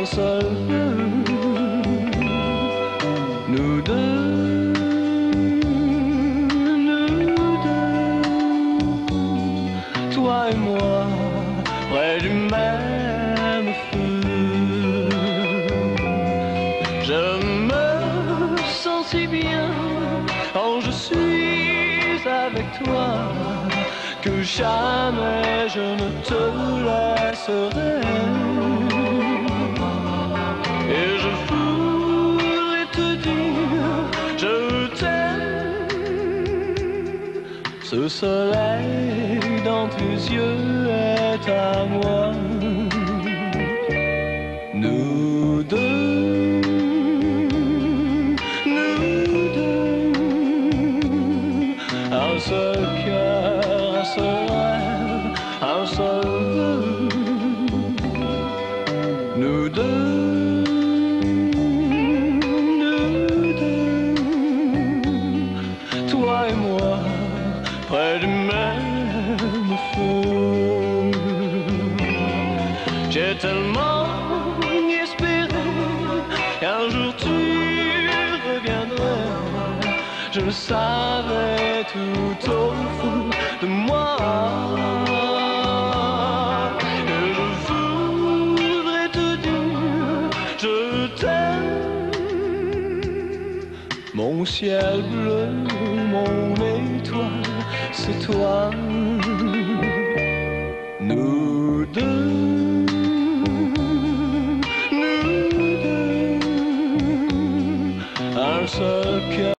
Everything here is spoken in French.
seul feu. Nous deux, toi et moi, près du même feu. Je me sens si bien quand je suis avec toi, que jamais je ne te laisserai. Et je voudrais te dire, je t'aime. Ce soleil dans tes yeux est à moi. Nous deux, un seul cœur, un seul rêve, un seul vœu. Nous deux, toi et moi, près du même feu. J'ai tellement espéré qu'un jour tu reviendrais. Je le savais tout au fond de moi. Et je voudrais te dire, je t'aime. Mon ciel bleu, mon étoile, c'est toi. Nous deux, un seul cœur.